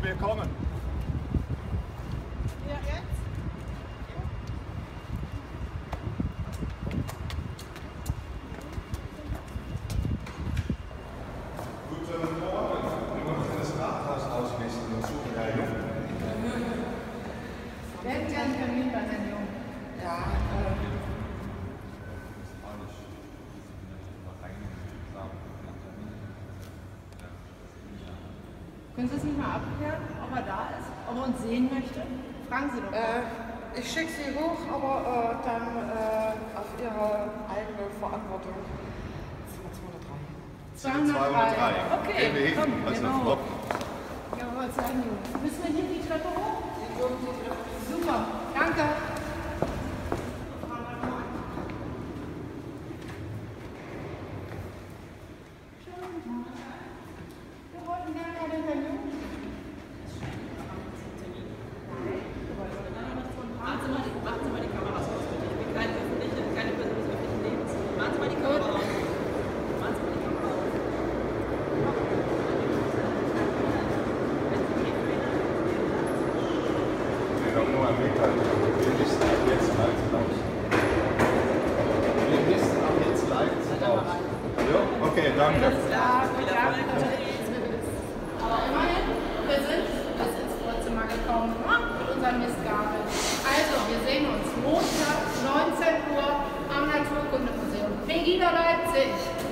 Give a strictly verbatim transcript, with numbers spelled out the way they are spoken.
wir kommen. Ja, jetzt? Guten Morgen. Wir möchten das Rathaus ausmisten und suchen Herrn Jung. Wir hätten gerne einen Termin bei Herrn Jung. Ja, äh. Können Sie es nicht mal abklären, ob er da ist, ob er uns sehen möchte? Fragen Sie doch mal. Äh, ich schicke Sie hoch, aber äh, dann äh, auf Ihre eigene Verantwortung. zweihundertdrei. Okay, Gehen wir hin, komm, also genau. Frau. Ja, aber was sagen Sie? Müssen wir hier die Treppe hoch? Super, danke. Wir wollten gerne mal den Herrn Jung. Machen Sie mal die, machen Sie mal die Kameras aus, bitte. Ich bin keine öffentliche, keine Person des öffentlichen Lebens. Machen Sie mal die Kamera aus. Machen Sie mal die Kamera aus. Nee, doch nur ein Weg halt. Wir müssen ab jetzt live raus. Wir müssen ab jetzt live raus. Ja? Okay, danke. Ja, ja, aber immerhin, wir sind bis ins Vorzimmer gekommen mit unseren Mistgabeln. Also, wir sehen uns Montag, neunzehn Uhr am Naturkundemuseum. Pegida Leipzig.